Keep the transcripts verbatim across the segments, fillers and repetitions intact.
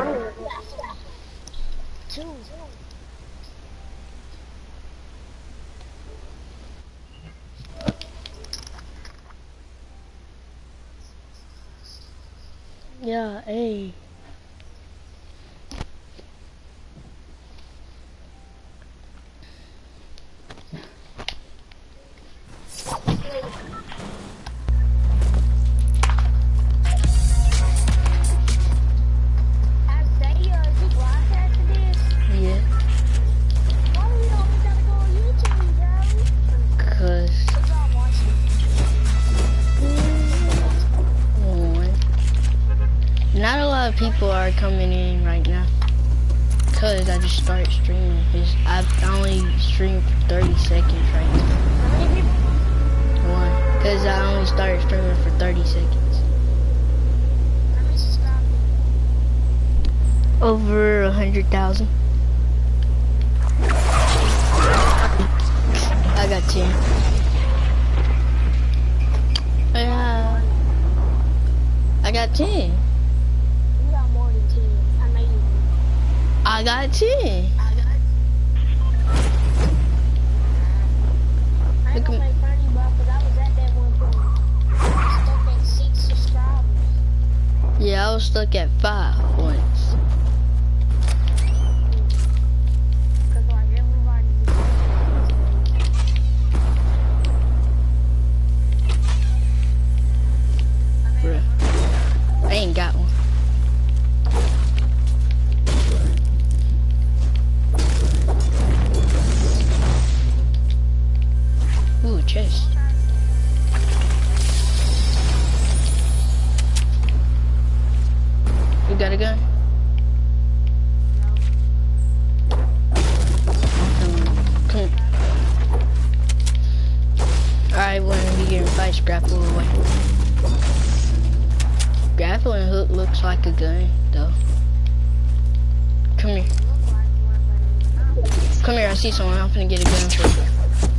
Two. Yeah, hey. Isaiah, is you broadcasting this? Yeah. Why do you always gotta go on YouTube, bro? Cause Cause I'm watching. one, not a lot of people are coming in right now. Cause I just started streaming. Cause I've only streamed for thirty seconds right now. How many people? One. Cause I only started streaming for thirty seconds. How many subscribers? Over a hundred thousand. I got ten. Yeah. I got ten. You got more than ten. I know you do. I got ten. I got I ain't Look gonna at- make funny, bro, cause I was at that one point. Stuck at six subscribers. Yeah, I was stuck at five once. Cause like everybody was Bruh. I ain't got one. Ooh, chest. You got a gun? Come, come. Alright, when we get in fights, grapple away. Grappling hook looks like a gun, though. Come here. Come here, I see someone. I'm finna get a gun for you.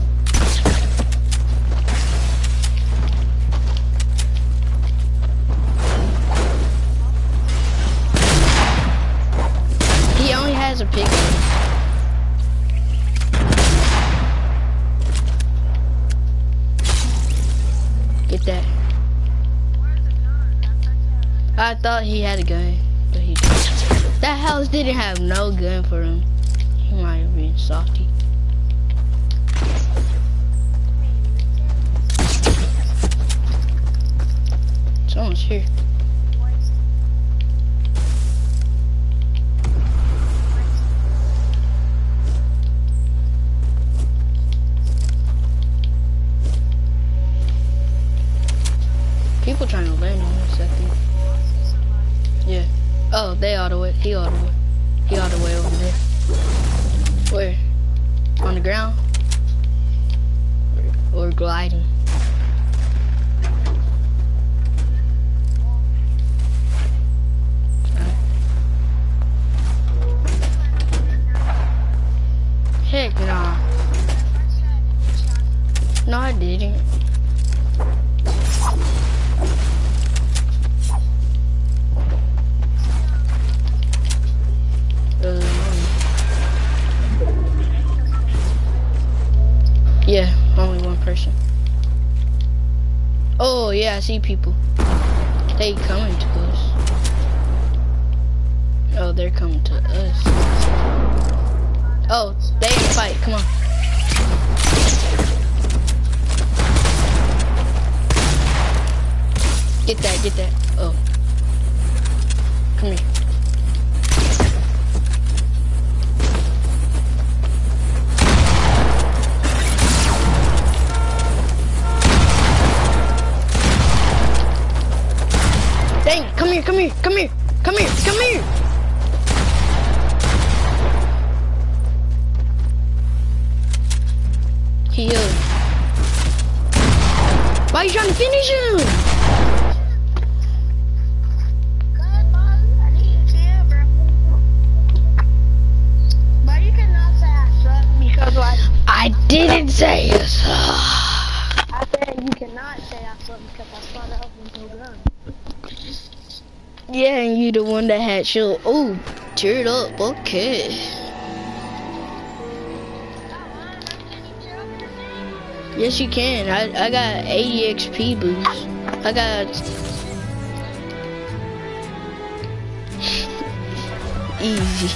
He only has a pickaxe. Get that. I thought he had a gun, but he didn't. That house didn't have no gun for him. He might have been softy. Someone's here. People trying to land on us, I think. Yeah. Oh, they all the way. He all the way. He all the way over there. Where? On the ground? Or, or gliding? Alright. Heck nah. No, I didn't. Yeah, only one person. Oh yeah, I see people. They coming to us. Oh, they're coming to us. Oh, they in a fight. Come on. Get that, get that. Oh. Come here. Dang, come here, come here, come here, come here, come here. He healed. Why are you trying to finish him? I didn't say it. I said you cannot say I suck because I started up with no gun. Yeah, and you the one that had shield. Oh, tear it up. Okay. Yes, you can. I I got eighty X P boost. I got easy.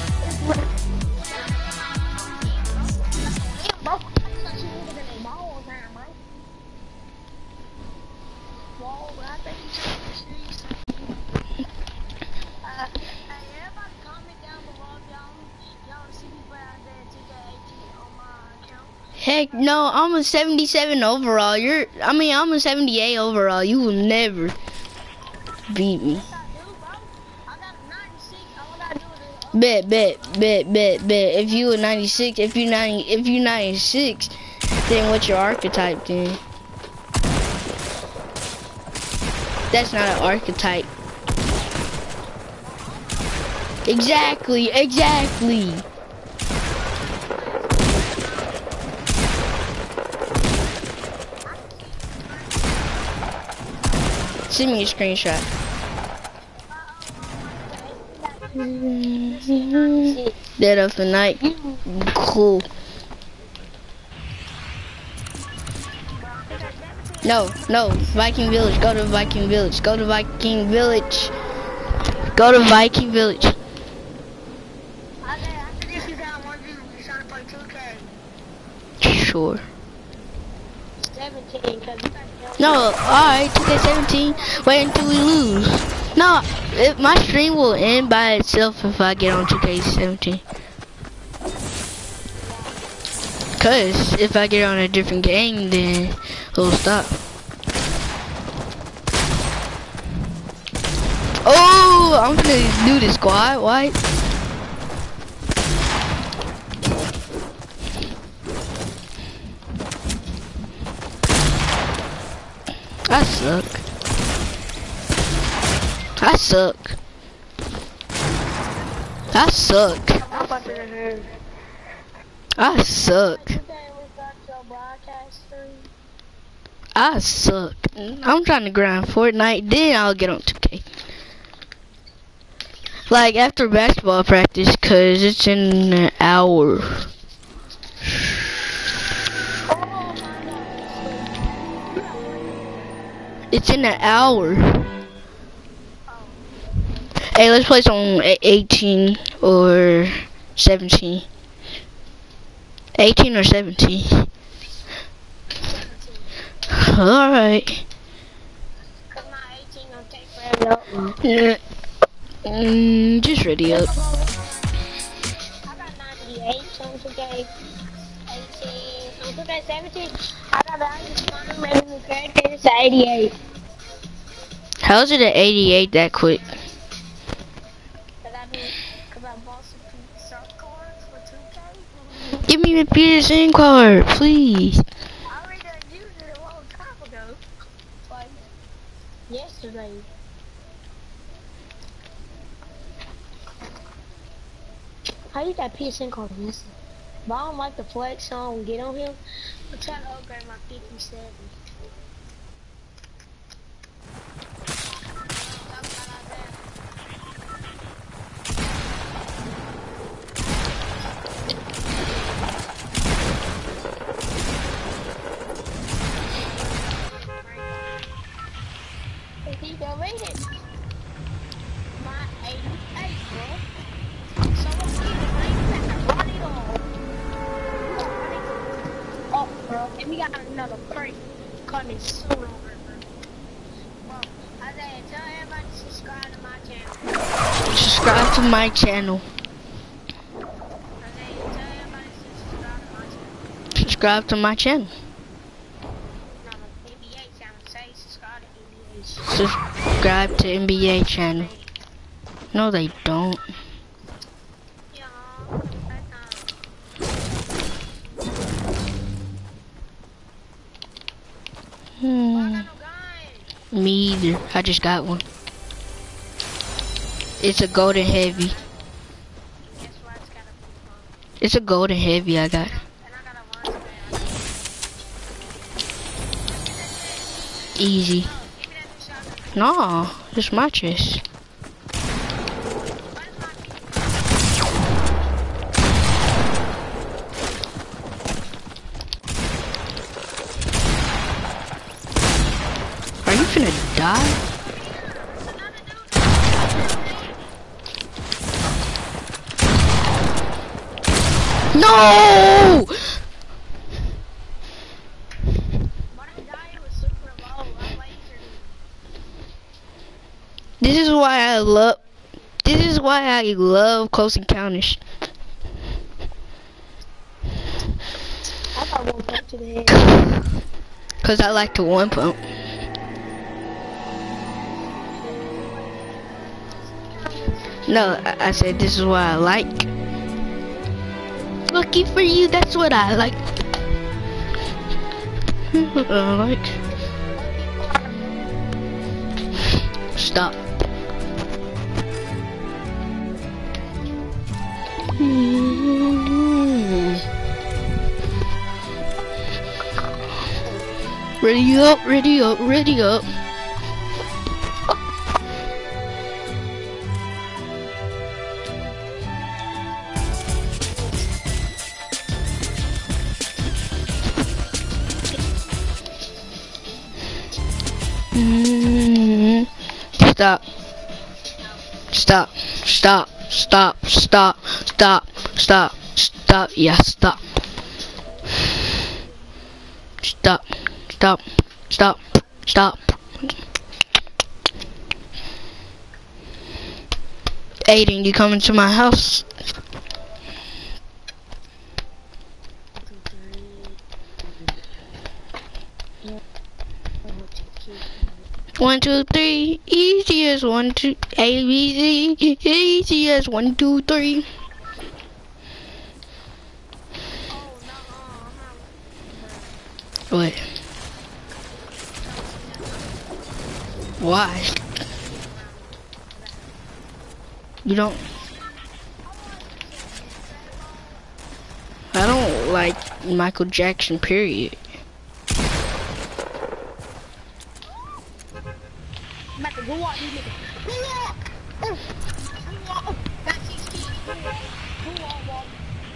Heck no, I'm a seventy-seven overall. You're, I mean, I'm a seventy-eight overall. You will never beat me. Bet, bet, bet, bet, bet. If you a ninety-six, if you ninety, if you ninety-six, then what's your archetype then? That's not an archetype. Exactly, exactly. Send me a screenshot. Dead of the night. Cool. No, no. Viking Village. Go to Viking Village. Go to Viking Village. Go to Viking Village. Sure. No, alright, two K seventeen. Wait until we lose. No, it, my stream will end by itself if I get on two K seventeen. Cause if I get on a different game, then it'll stop. Oh, I'm gonna do the squad wipe. I suck. I suck. I suck. I suck. I suck. I'm trying to grind Fortnite, then I'll get on two K. Like after basketball practice, cause it's in an hour. It's in an hour. Hey, let's play some eighteen or seventeen. eighteen or seventeen. Alright. Mm, just ready up. I got ninety-eight on two K eighteen. On two K seventeen, I got the revenue characters to eighty-eight. How is it at eighty-eight that quick? Cause I did, cause I bought some Peterson cards for two K. Give me the Peterson card, please. I already done used it a long time ago. Like yesterday. How you got P S N card missing? But I don't like the flex, so I don't get on him. I'm trying to upgrade my fifty-seven. He don't made it. My eighty-eight, bro. So what's the name? Run it all. Oh, bro. And we got another crate coming soon over, bro. Bro, Isaiah, tell everybody to subscribe to my channel. Subscribe to my channel. Isaiah, tell everybody to subscribe to my channel. Subscribe to my channel. No, the N B A channel. Say subscribe to N B A. Subscribe to N B A channel. No, they don't. Yeah, Hmm. Me either. I just got one. It's a golden heavy. It's a golden heavy I got. Easy. No, it's my chest. No! But I died with super low. I lasered him. This is why I love. This is why I love close encounters. I got one punch to the head. Cause I like to one pump. No, I, I said this is what I like. Lucky for you, that's what I like. What I like. Stop. Ready up, ready up, ready up. Mm-hmm. Stop. Stop. Stop. Stop. Stop. Stop. Stop. Stop. Yeah, stop. Stop. Stop. Stop. Stop. Aiden, you coming to my house? One, two, three, easy as one, two, A, B, C, easy as one, two, three. What? Why? You don't... I don't like Michael Jackson, period. I'm about to go out these niggas. Go walk! Oh! Go walk! Oh! Back sixteen. Go walk! Go walk, walk.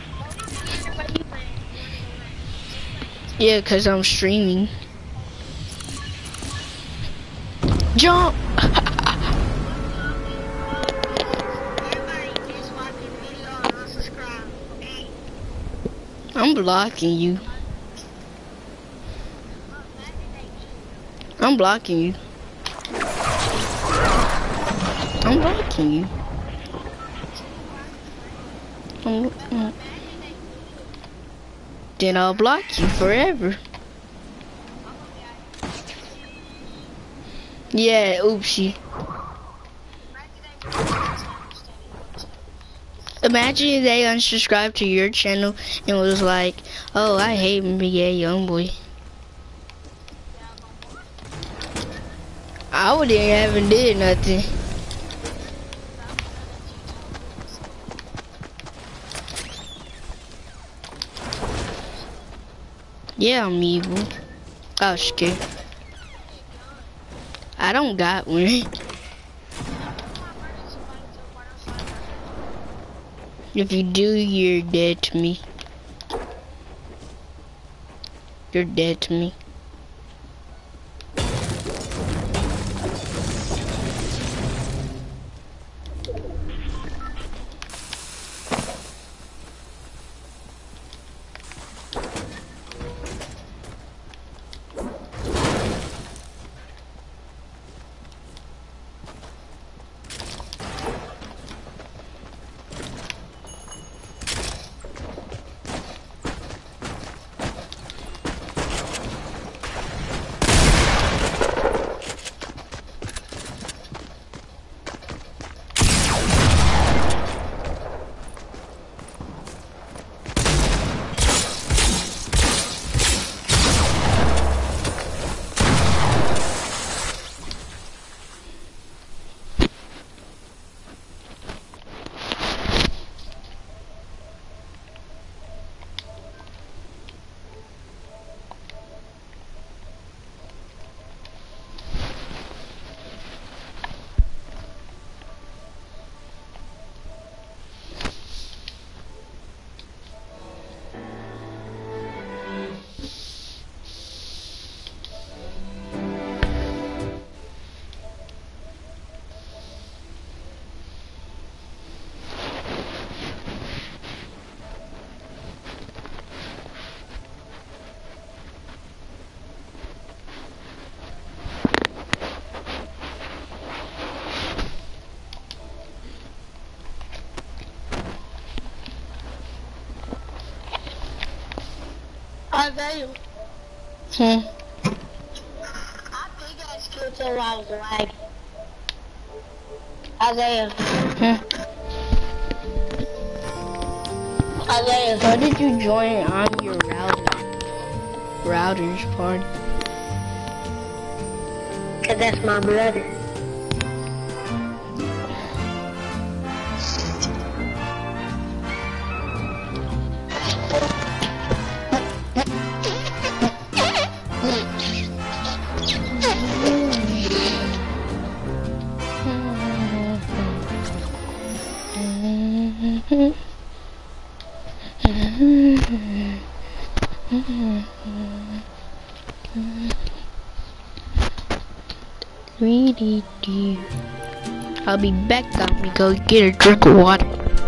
Yeah, cause I'm streaming. Jump! I'm blocking you. I'm blocking you. I'm blocking you. I'm, mm. Then I'll block you forever. Yeah, oopsie. Imagine if they unsubscribed to your channel and was like, oh, I hate Big A Youngboy. I wouldn't even did nothing. Yeah, I'm evil. I was scared. I don't got one. If you do, you're dead to me. You're dead to me. Isaiah. Hmm. I think I still tell I was lagging. Isaiah. Hmm. Isaiah. How did you join on your router? Router's party. Cause that's my brother. Really do. I'll be back. I'm gonna go get a drink of water.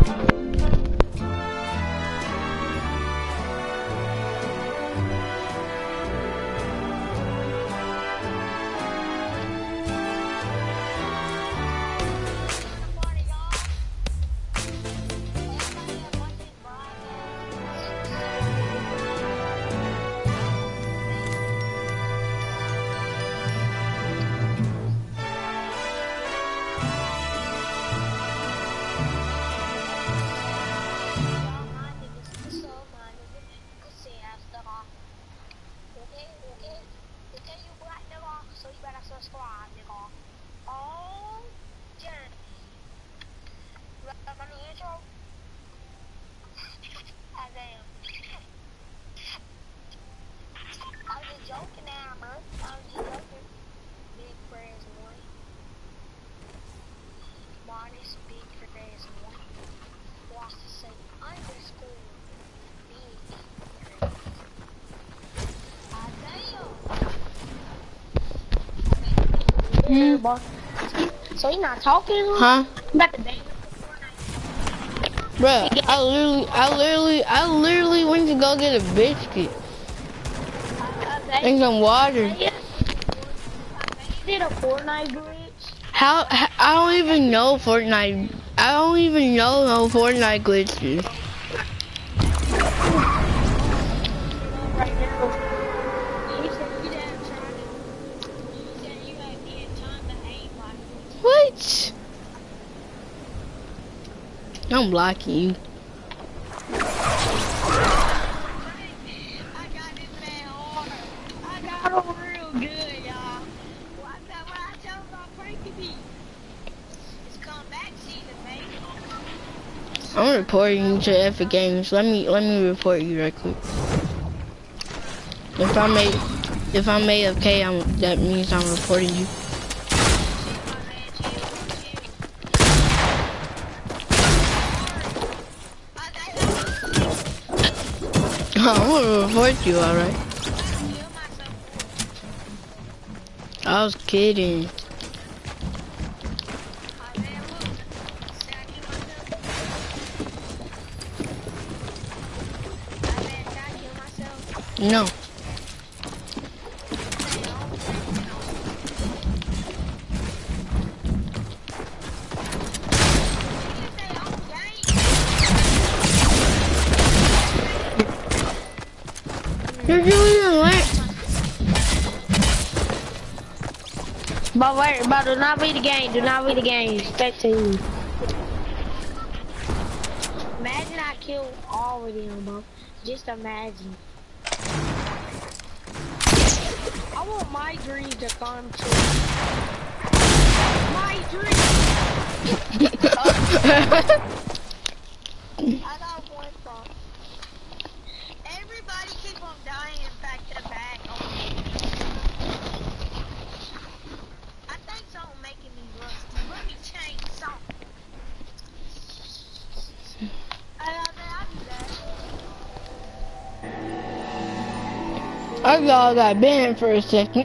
Mm. So you not talking? Huh? About the day. Bruh, I literally, I literally, I literally went to go get a biscuit and some water. Is it a Fortnite glitch? How, how? I don't even know Fortnite. I don't even know no Fortnite glitches. Right now. You said you didn't try to. You said you had the time to aim like. What? I'm blocking you. I got this man hard. I got him real good, y'all. What I tell him about Frankie B? It's comeback season, baby. I'm reporting you to Epic Games. Let me let me report you right quick. If I'm a if I'm A F K, I'm that means I'm reporting you. I'm gonna report you, alright? I was kidding. No. You're doing what? But wait, but do not read the game. Do not read the game. Spectate. Imagine I killed all of them, bro. Just imagine. I want my dream to come true. My dream. I got one thought. Everybody keep on dying back to back. I think something making me rusty. Let me change something. I I thought I got banned for a second.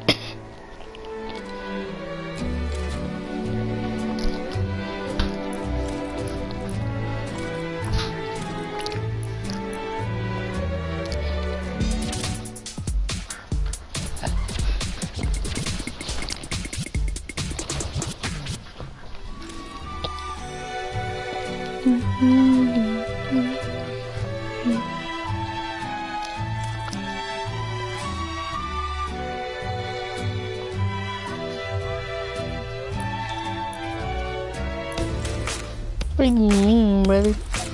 What do you mean, brother?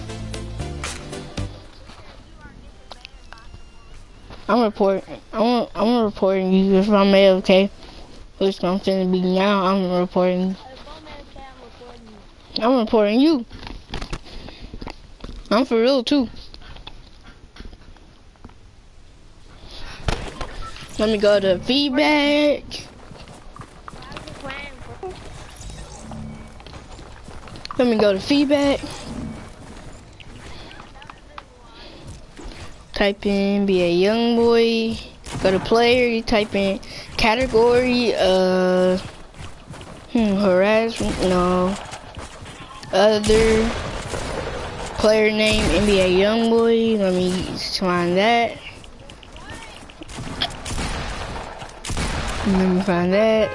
I'm reporting. I'm I'm reporting you if I'm A F K. Which I'm finna be now. I'm reporting. If I'm A F K, I'm reporting you. I'm reporting you. I'm for real too. Let me go to feedback. Let me go to feedback. Type in be a young boy. Go to player. You type in category. Uh, hmm, harassment. No. Other player name N B A young boy. Let me find that. Let me find that.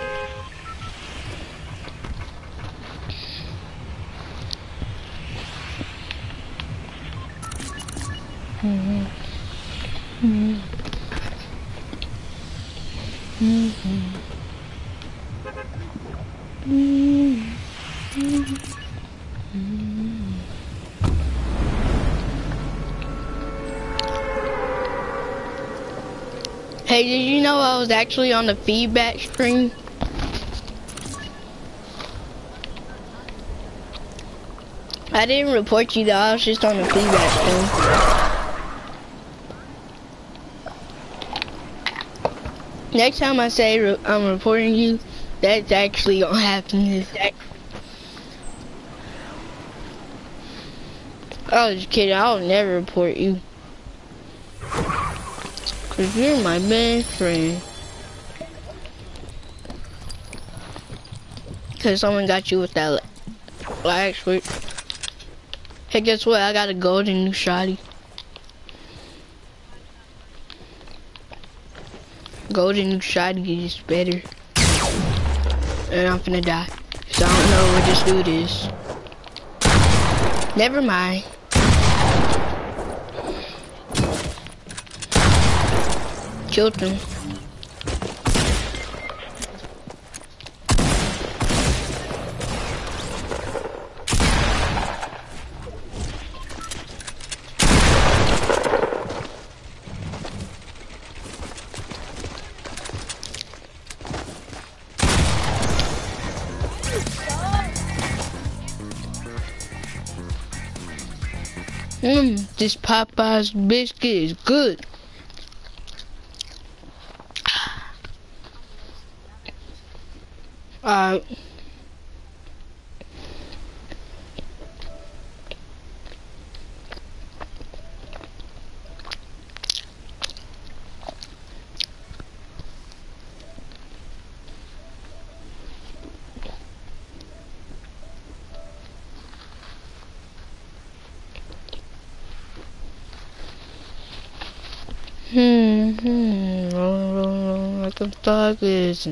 Mm-hmm. Mm-hmm. Mm-hmm. Mm-hmm. Mm-hmm. Hey, did you know I was actually on the feedback screen? I didn't report you though, I was just on the feedback screen. Next time I say re I'm reporting you, that's actually gonna happen. I was just kidding, I'll never report you. Cause you're my best friend. Cause someone got you with that last week. Hey, guess what? I got a golden new shotty. Golden new shotty is better. And I'm finna die. So I don't know what this dude is. Never mind. Killed him. Mmm, this Popeye's biscuit is good. Alright. Hmm, hmm, rolling, rolling, rolling like a dog is.